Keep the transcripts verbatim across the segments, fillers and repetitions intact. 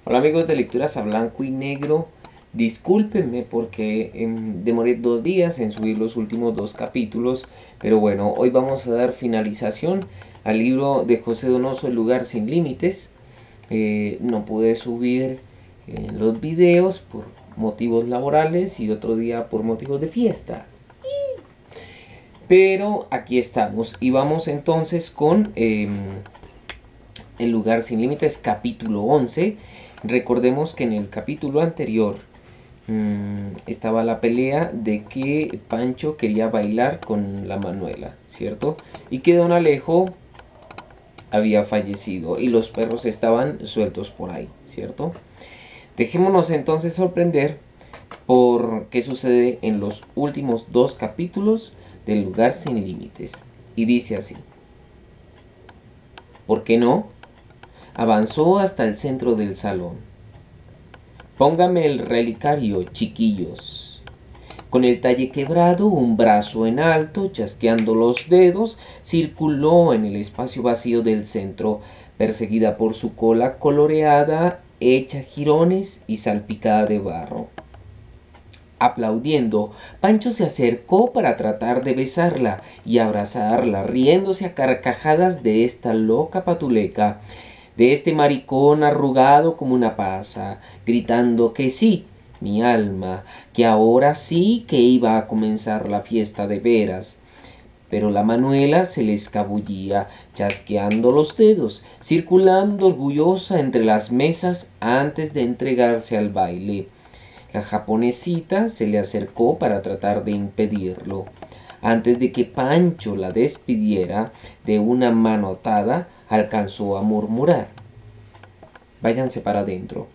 Hola amigos de Lecturas a Blanco y Negro, discúlpenme porque eh, demoré dos días en subir los últimos dos capítulos, pero bueno, hoy vamos a dar finalización al libro de José Donoso, El lugar sin límites. Eh, no pude subir eh, los videos por motivos laborales y otro día por motivos de fiesta. Pero aquí estamos y vamos entonces con eh, El lugar sin límites, capítulo once. Recordemos que en el capítulo anterior mmm, estaba la pelea de que Pancho quería bailar con la Manuela, ¿cierto? Y que Don Alejo había fallecido y los perros estaban sueltos por ahí, ¿cierto? Dejémonos entonces sorprender por qué sucede en los últimos dos capítulos del lugar sin límites. Y dice así: ¿por qué no? Avanzó hasta el centro del salón. Póngame el relicario, chiquillos. Con el talle quebrado, un brazo en alto, chasqueando los dedos, circuló en el espacio vacío del centro, perseguida por su cola coloreada, hecha jirones y salpicada de barro. Aplaudiendo, Pancho se acercó para tratar de besarla y abrazarla, riéndose a carcajadas de esta loca patuleca, de este maricón arrugado como una pasa, gritando que sí, mi alma, que ahora sí que iba a comenzar la fiesta de veras. Pero la Manuela se le escabullía, chasqueando los dedos, circulando orgullosa entre las mesas antes de entregarse al baile. La japonesita se le acercó para tratar de impedirlo. Antes de que Pancho la despidiera de una manotada, alcanzó a murmurar: váyanse para adentro.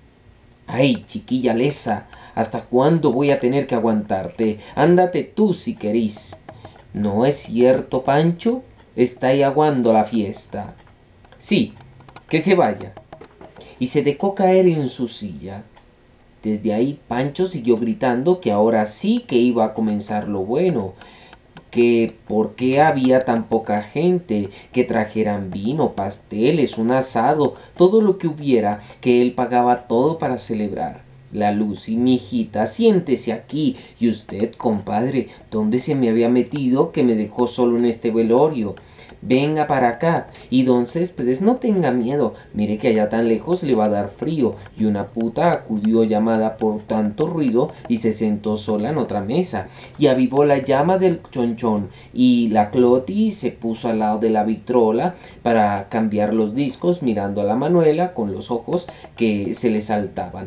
¡Ay, chiquilla lesa! ¿Hasta cuándo voy a tener que aguantarte? Ándate tú si querís. ¿No es cierto, Pancho? Está ahí aguando la fiesta. Sí, que se vaya. Y se dejó caer en su silla. Desde ahí Pancho siguió gritando que ahora sí que iba a comenzar lo bueno, que por qué había tan poca gente, que trajeran vino, pasteles, un asado, todo lo que hubiera, que él pagaba todo para celebrar. La Lucy, mi hijita, siéntese aquí. Y usted, compadre, ¿dónde se me había metido que me dejó solo en este velorio? Venga para acá. Y don Céspedes, no tenga miedo. Mire que allá tan lejos le va a dar frío. Y una puta acudió llamada por tanto ruido y se sentó sola en otra mesa. Y avivó la llama del chonchón. Y la Cloti se puso al lado de la vitrola para cambiar los discos, mirando a la Manuela con los ojos que se le saltaban.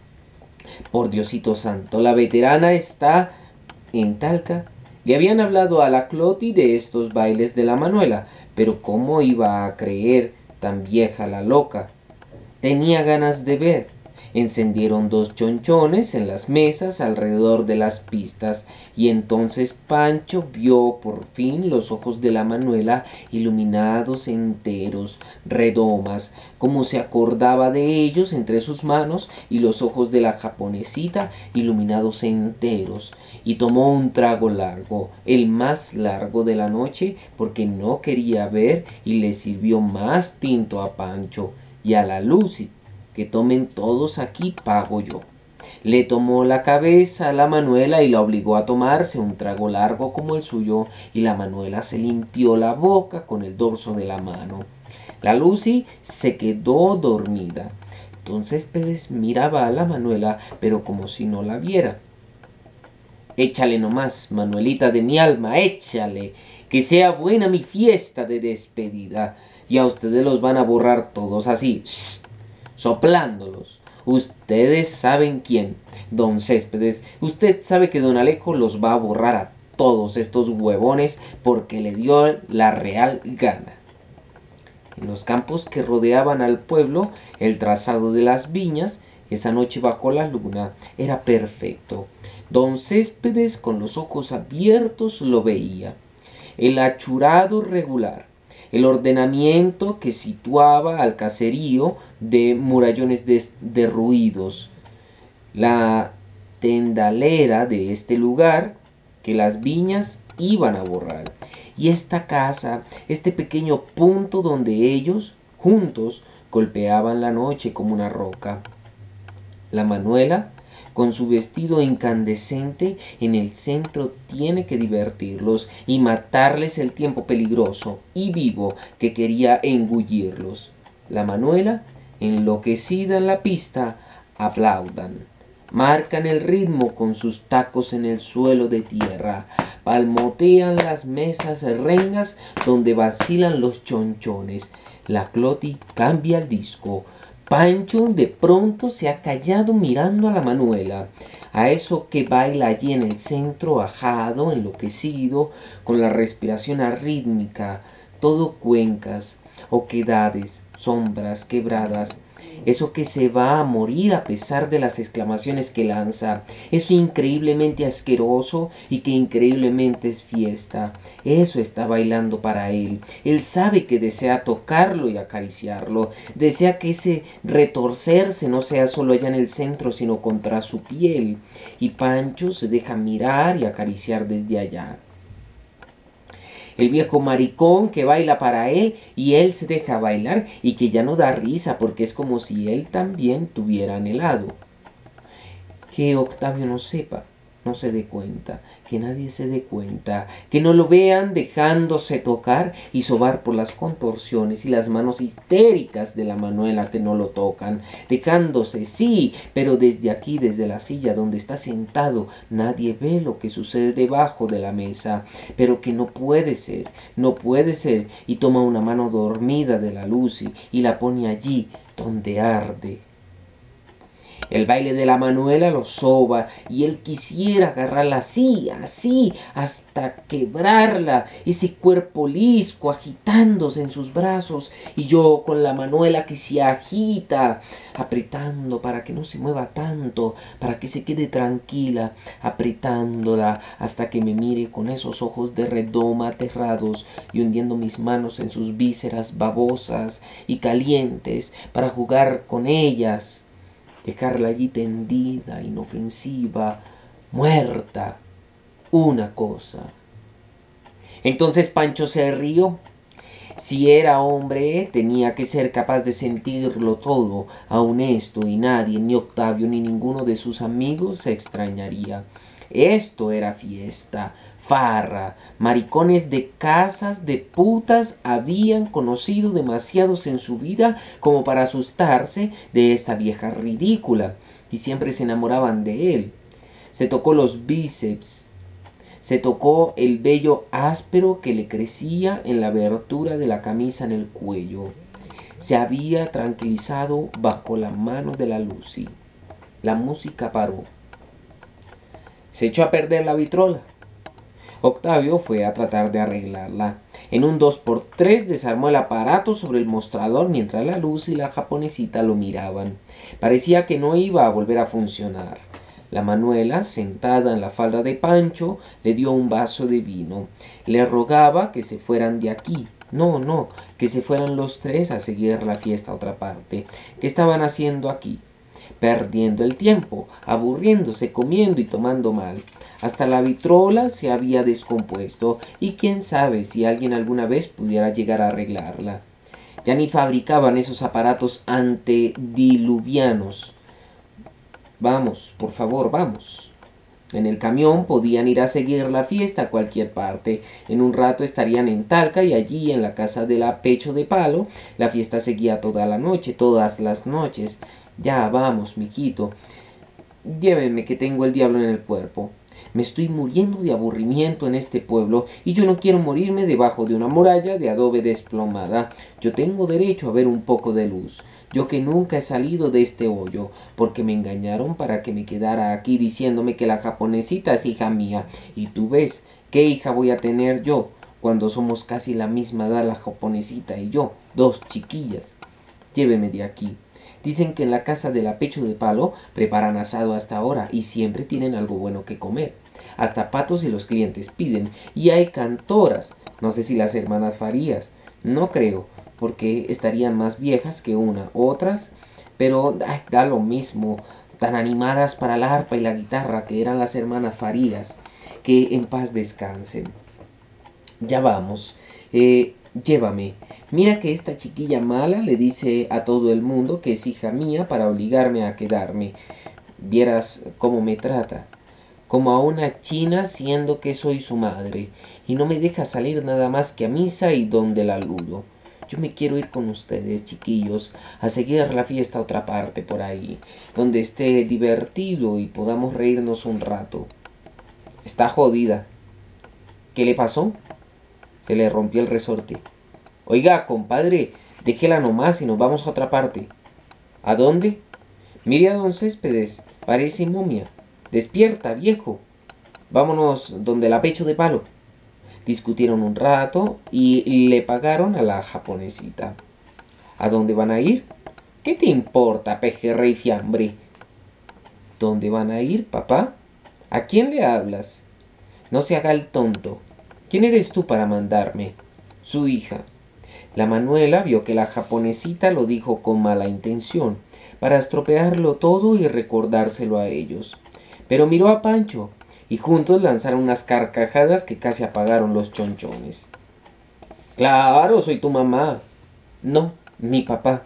Por Diosito santo, la veterana está en Talca. Le habían hablado a la Cloti de estos bailes de la Manuela, pero ¿cómo iba a creer tan vieja la loca? Tenía ganas de ver. Encendieron dos chonchones en las mesas alrededor de las pistas, y entonces Pancho vio por fin los ojos de la Manuela iluminados enteros, redomas, como se acordaba de ellos entre sus manos, y los ojos de la japonesita iluminados enteros, y tomó un trago largo, el más largo de la noche, porque no quería ver, y le sirvió más tinto a Pancho y a la Lucy. Que tomen todos aquí, pago yo. Le tomó la cabeza a la Manuela y la obligó a tomarse un trago largo como el suyo, y la Manuela se limpió la boca con el dorso de la mano. La Lucy se quedó dormida. Entonces Pérez miraba a la Manuela, pero como si no la viera. Échale nomás, Manuelita de mi alma, échale, que sea buena mi fiesta de despedida. Y a ustedes los van a borrar todos así, soplándolos. Ustedes saben quién, don Céspedes. Usted sabe que don Alejo los va a borrar a todos estos huevones porque le dio la real gana. En los campos que rodeaban al pueblo, el trazado de las viñas, esa noche bajo la luna, era perfecto. Don Céspedes con los ojos abiertos lo veía. El achurado regular, el ordenamiento que situaba al caserío de murallones derruidos, la tendalera de este lugar que las viñas iban a borrar, y esta casa, este pequeño punto donde ellos, juntos, golpeaban la noche como una roca. La Manuela, con su vestido incandescente en el centro, tiene que divertirlos y matarles el tiempo peligroso y vivo que quería engullirlos. La Manuela, enloquecida en la pista, aplaudan. Marcan el ritmo con sus tacos en el suelo de tierra, palmotean las mesas rengas donde vacilan los chonchones. La Cloti cambia el disco. Pancho de pronto se ha callado mirando a la Manuela, a eso que baila allí en el centro, ajado, enloquecido, con la respiración arrítmica, todo cuencas, oquedades, sombras, quebradas. Eso que se va a morir a pesar de las exclamaciones que lanza. Eso increíblemente asqueroso y que increíblemente es fiesta. Eso está bailando para él. Él sabe que desea tocarlo y acariciarlo. Desea que ese retorcerse no sea solo allá en el centro, sino contra su piel. Y Pancho se deja mirar y acariciar desde allá. El viejo maricón que baila para él y él se deja bailar y que ya no da risa porque es como si él también tuviera anhelado. Que Octavio no sepa, no se dé cuenta, que nadie se dé cuenta, que no lo vean dejándose tocar y sobar por las contorsiones y las manos histéricas de la Manuela que no lo tocan, dejándose, sí, pero desde aquí, desde la silla donde está sentado, nadie ve lo que sucede debajo de la mesa, pero que no puede ser, no puede ser, y toma una mano dormida de la Lucy y la pone allí donde arde. El baile de la Manuela lo soba y él quisiera agarrarla así, así, hasta quebrarla, ese cuerpo lisco agitándose en sus brazos y yo con la Manuela que se agita, apretando para que no se mueva tanto, para que se quede tranquila, apretándola hasta que me mire con esos ojos de redoma aterrados y hundiendo mis manos en sus vísceras babosas y calientes para jugar con ellas. Dejarla allí tendida, inofensiva, muerta, una cosa. Entonces Pancho se rió. Si era hombre, tenía que ser capaz de sentirlo todo, aun esto, y nadie, ni Octavio, ni ninguno de sus amigos se extrañaría. Esto era fiesta, farra, maricones de casas de putas habían conocido demasiados en su vida como para asustarse de esta vieja ridícula, y siempre se enamoraban de él. Se tocó los bíceps, se tocó el vello áspero que le crecía en la abertura de la camisa en el cuello. Se había tranquilizado bajo la mano de la Lucy. La música paró. Se echó a perder la vitrola. Octavio fue a tratar de arreglarla. En un dos por tres desarmó el aparato sobre el mostrador mientras la Luz y la japonesita lo miraban. Parecía que no iba a volver a funcionar. La Manuela, sentada en la falda de Pancho, le dio un vaso de vino. Le rogaba que se fueran de aquí. No, no, que se fueran los tres a seguir la fiesta a otra parte. ¿Qué estaban haciendo aquí? Perdiendo el tiempo, aburriéndose, comiendo y tomando mal. Hasta la vitrola se había descompuesto y quién sabe si alguien alguna vez pudiera llegar a arreglarla. Ya ni fabricaban esos aparatos antediluvianos. Vamos, por favor, vamos. En el camión podían ir a seguir la fiesta a cualquier parte. En un rato estarían en Talca y allí en la casa de la Pecho de Palo la fiesta seguía toda la noche, todas las noches. Ya, vamos, mijito. Llévenme que tengo el diablo en el cuerpo. Me estoy muriendo de aburrimiento en este pueblo y yo no quiero morirme debajo de una muralla de adobe desplomada. Yo tengo derecho a ver un poco de luz. Yo que nunca he salido de este hoyo, porque me engañaron para que me quedara aquí diciéndome que la japonesita es hija mía. Y tú ves, ¿qué hija voy a tener yo cuando somos casi la misma edad la japonesita y yo, dos chiquillas? Lléveme de aquí. Dicen que en la casa de la Pecho de Palo preparan asado hasta ahora y siempre tienen algo bueno que comer. Hasta patos y los clientes piden. Y hay cantoras. No sé si las hermanas Farías. No creo, porque estarían más viejas que una. Otras, pero ay, da lo mismo. Tan animadas para la arpa y la guitarra que eran las hermanas Farías. Que en paz descansen. Ya vamos. Eh, llévame. Mira que esta chiquilla mala le dice a todo el mundo que es hija mía para obligarme a quedarme. Vieras cómo me trata, como a una china siendo que soy su madre, y no me deja salir nada más que a misa y donde la aludo. Yo me quiero ir con ustedes, chiquillos, a seguir la fiesta a otra parte por ahí, donde esté divertido y podamos reírnos un rato. Está jodida. ¿Qué le pasó? Se le rompió el resorte. Oiga, compadre, déjela nomás y nos vamos a otra parte. ¿A dónde? Mire a don Céspedes, parece momia. Despierta, viejo. Vámonos donde la pecho de palo. Discutieron un rato y le pagaron a la japonesita. ¿A dónde van a ir? ¿Qué te importa, pejerrey fiambre? ¿Dónde van a ir, papá? ¿A quién le hablas? No se haga el tonto. ¿Quién eres tú para mandarme? Su hija. La Manuela vio que la japonesita lo dijo con mala intención, para estropearlo todo y recordárselo a ellos. Pero miró a Pancho, y juntos lanzaron unas carcajadas que casi apagaron los chonchones. Claro, soy tu mamá. No, mi papá.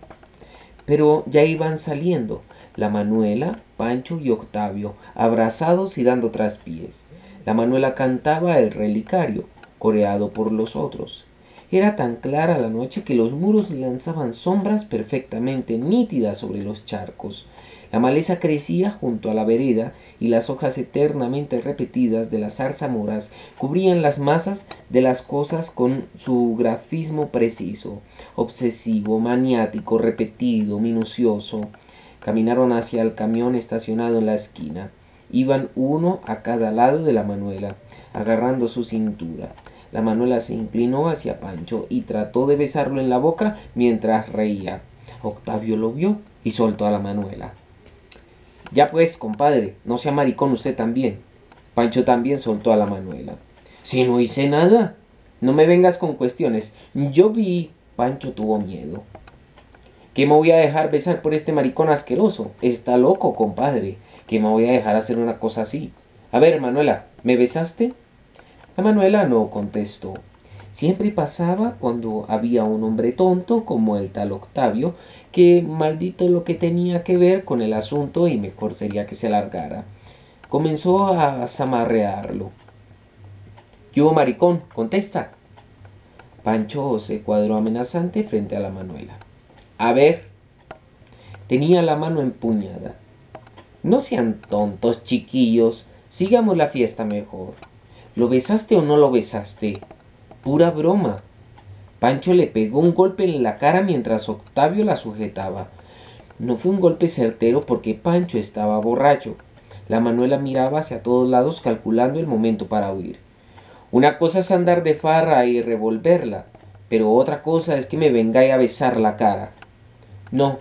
Pero ya iban saliendo, la Manuela, Pancho y Octavio, abrazados y dando traspiés. La Manuela cantaba el relicario, coreado por los otros. Era tan clara la noche que los muros lanzaban sombras perfectamente nítidas sobre los charcos. La maleza crecía junto a la vereda y las hojas eternamente repetidas de las zarzamoras cubrían las masas de las cosas con su grafismo preciso, obsesivo, maniático, repetido, minucioso. Caminaron hacia el camión estacionado en la esquina. Iban uno a cada lado de la Manuela, agarrando su cintura. La Manuela se inclinó hacia Pancho y trató de besarlo en la boca mientras reía. Octavio lo vio y soltó a la Manuela. Ya pues, compadre, no sea maricón usted también. Pancho también soltó a la Manuela. Si no hice nada. No me vengas con cuestiones. Yo vi. Pancho tuvo miedo. ¿Qué me voy a dejar besar por este maricón asqueroso? Está loco, compadre. ¿Qué me voy a dejar hacer una cosa así? A ver, Manuela, ¿me besaste? La Manuela no contestó. Siempre pasaba cuando había un hombre tonto como el tal Octavio, que maldito lo que tenía que ver con el asunto y mejor sería que se largara. Comenzó a zamarrearlo. ¿Qué hubo, maricón? Contesta. Pancho se cuadró amenazante frente a la Manuela. A ver. Tenía la mano empuñada. No sean tontos, chiquillos. Sigamos la fiesta mejor. ¿Lo besaste o no lo besaste? Pura broma. Pancho le pegó un golpe en la cara mientras Octavio la sujetaba. No fue un golpe certero porque Pancho estaba borracho. La Manuela miraba hacia todos lados calculando el momento para huir. Una cosa es andar de farra y revolverla, pero otra cosa es que me vengáis a besar la cara. No.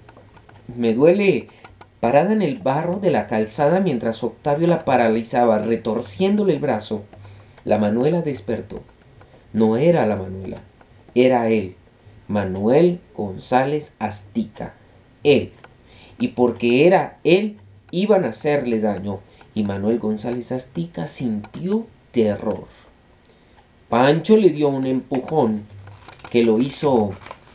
Me duele. Parada en el barro de la calzada mientras Octavio la paralizaba, retorciéndole el brazo, la Manuela despertó. No era la Manuela, era él, Manuel González Astica, él. Y porque era él, iban a hacerle daño, y Manuel González Astica sintió terror. Pancho le dio un empujón que lo hizo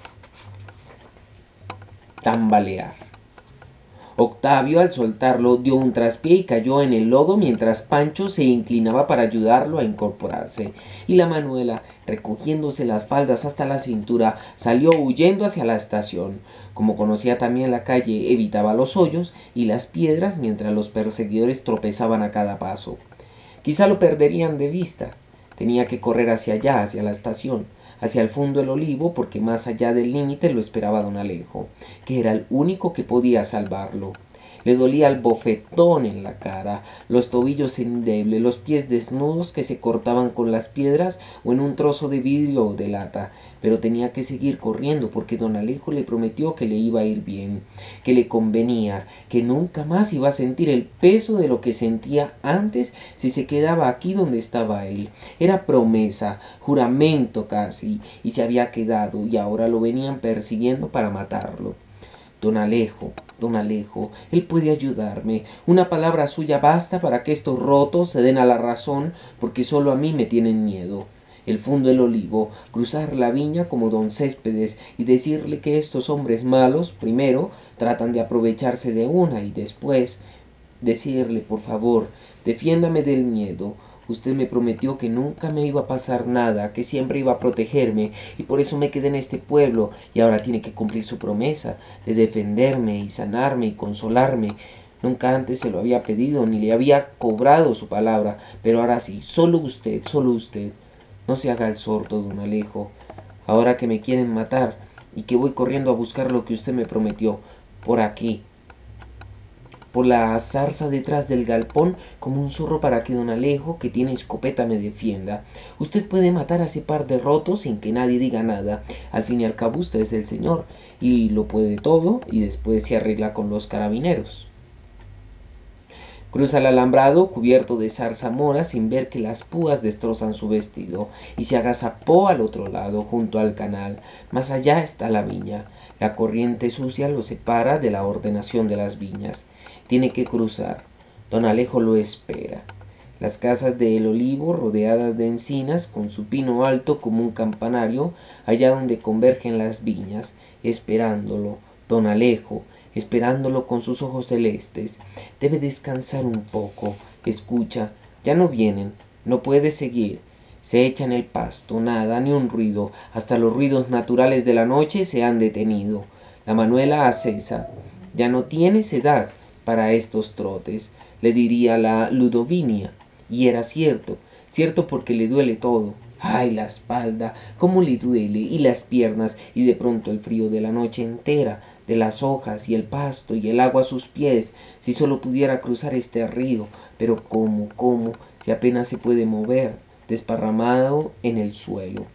tambalear. Octavio, al soltarlo, dio un traspié y cayó en el lodo mientras Pancho se inclinaba para ayudarlo a incorporarse. Y la Manuela, recogiéndose las faldas hasta la cintura, salió huyendo hacia la estación. Como conocía también la calle, evitaba los hoyos y las piedras mientras los perseguidores tropezaban a cada paso. Quizá lo perderían de vista. Tenía que correr hacia allá, hacia la estación, hacia el fondo del olivo, porque más allá del límite lo esperaba don Alejo, que era el único que podía salvarlo. Le dolía el bofetón en la cara, los tobillos endebles, los pies desnudos que se cortaban con las piedras o en un trozo de vidrio o de lata, pero tenía que seguir corriendo porque don Alejo le prometió que le iba a ir bien, que le convenía, que nunca más iba a sentir el peso de lo que sentía antes si se quedaba aquí donde estaba él. Era promesa, juramento casi, y se había quedado, y ahora lo venían persiguiendo para matarlo. Don Alejo, don Alejo, él puede ayudarme. Una palabra suya basta para que estos rotos se den a la razón, porque solo a mí me tienen miedo. el fondo del olivo, cruzar la viña como don Céspedes y decirle que estos hombres malos, primero, tratan de aprovecharse de una y después decirle, por favor, defiéndame del miedo. Usted me prometió que nunca me iba a pasar nada, que siempre iba a protegerme, y por eso me quedé en este pueblo, y ahora tiene que cumplir su promesa de defenderme y sanarme y consolarme. Nunca antes se lo había pedido, ni le había cobrado su palabra, pero ahora sí, solo usted, solo usted. No se haga el sordo, don Alejo. Ahora que me quieren matar, y que voy corriendo a buscar lo que usted me prometió, por aquí, por la zarza detrás del galpón, como un zorro, para que don Alejo, que tiene escopeta, me defienda. Usted puede matar a ese par de rotos sin que nadie diga nada. Al fin y al cabo usted es el señor, y lo puede todo, y después se arregla con los carabineros. Cruza el alambrado cubierto de zarzamora sin ver que las púas destrozan su vestido, y se agazapó al otro lado, junto al canal. Más allá está la viña. La corriente sucia lo separa de la ordenación de las viñas. Tiene que cruzar. Don Alejo lo espera. Las casas de El Olivo, rodeadas de encinas, con su pino alto como un campanario, allá donde convergen las viñas, esperándolo. Don Alejo, esperándolo con sus ojos celestes. Debe descansar un poco. Escucha, ya no vienen, no puede seguir. Se echa en el pasto, nada, ni un ruido. Hasta los ruidos naturales de la noche se han detenido. La Manuela acesa. Ya no tienes edad para estos trotes, le diría la Ludovinia. Y era cierto, cierto porque le duele todo. Ay, la espalda, cómo le duele, y las piernas, y de pronto el frío de la noche entera, de las hojas y el pasto y el agua a sus pies. Si solo pudiera cruzar este río, pero cómo, cómo, si apenas se puede mover, desparramado en el suelo.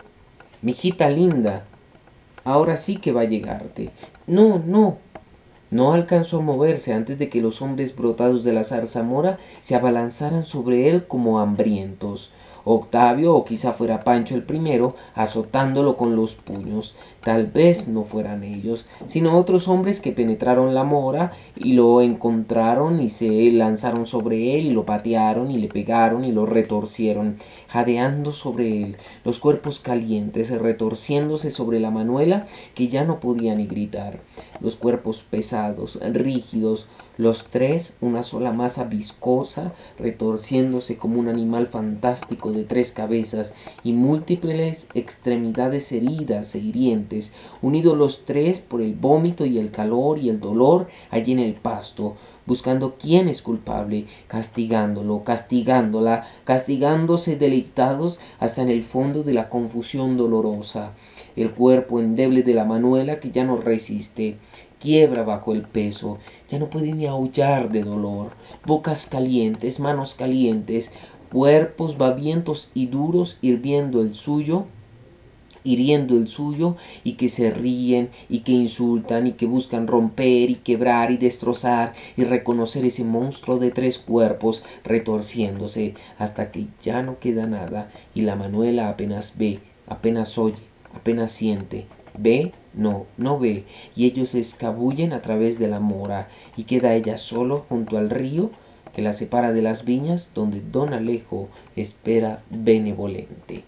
Mijita linda, ahora sí que va a llegarte. No, no. No alcanzó a moverse antes de que los hombres brotados de la zarzamora se abalanzaran sobre él como hambrientos. Octavio, o quizá fuera Pancho el primero, azotándolo con los puños. Tal vez no fueran ellos, sino otros hombres que penetraron la mora y lo encontraron y se lanzaron sobre él y lo patearon y le pegaron y lo retorcieron, jadeando sobre él, los cuerpos calientes, retorciéndose sobre la Manuela, que ya no podía ni gritar. Los cuerpos pesados, rígidos, los tres, una sola masa viscosa, retorciéndose como un animal fantástico de tres cabezas y múltiples extremidades heridas e hirientes, unidos los tres por el vómito y el calor y el dolor allí en el pasto, buscando quién es culpable, castigándolo, castigándola, castigándose deleitados hasta en el fondo de la confusión dolorosa. El cuerpo endeble de la Manuela, que ya no resiste, quiebra bajo el peso, ya no puede ni aullar de dolor. Bocas calientes, manos calientes, cuerpos babientos y duros hirviendo el suyo, hiriendo el suyo, y que se ríen y que insultan y que buscan romper y quebrar y destrozar y reconocer ese monstruo de tres cuerpos retorciéndose hasta que ya no queda nada, y la Manuela apenas ve, apenas oye, apenas siente. Ve, no, no ve, y ellos se escabullen a través de la mora, y queda ella solo junto al río que la separa de las viñas, donde don Alejo espera benevolente.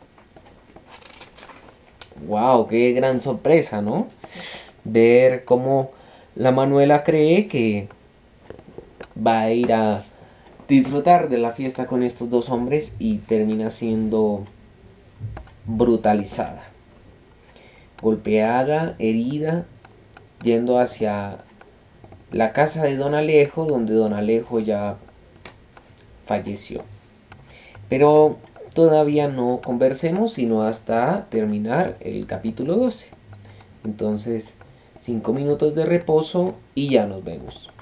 ¡Wow! ¡Qué gran sorpresa!, ¿no? Ver cómo la Manuela cree que va a ir a disfrutar de la fiesta con estos dos hombres y termina siendo brutalizada, golpeada, herida, yendo hacia la casa de don Alejo, donde don Alejo ya falleció. Pero todavía no conversemos, sino hasta terminar el capítulo doce. Entonces, cinco minutos de reposo y ya nos vemos.